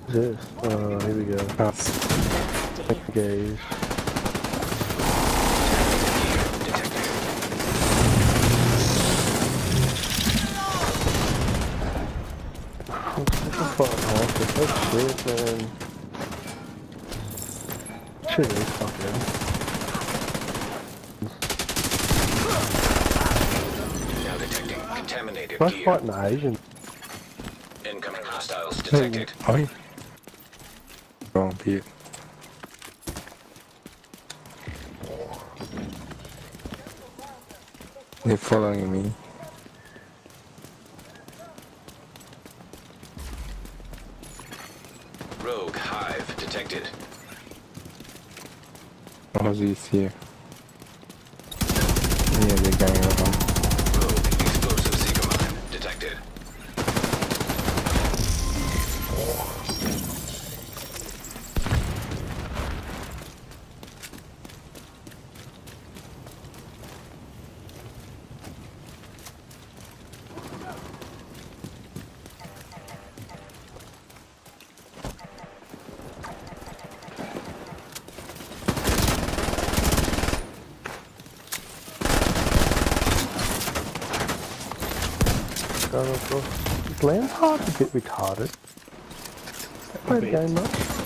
What's this? Here we go. Gaze. Oh shit, man. Shit is fucking. Now detecting contaminated Let's gear. fight an Asian. Incoming hostiles detected. Oi. Wrong, Pete. They're following me. Rogue hive detected. Ozzy's here. Yeah, they're going around. Rogue explosive Seeker mine detected. This land's hard a bit retarded. Play the game much.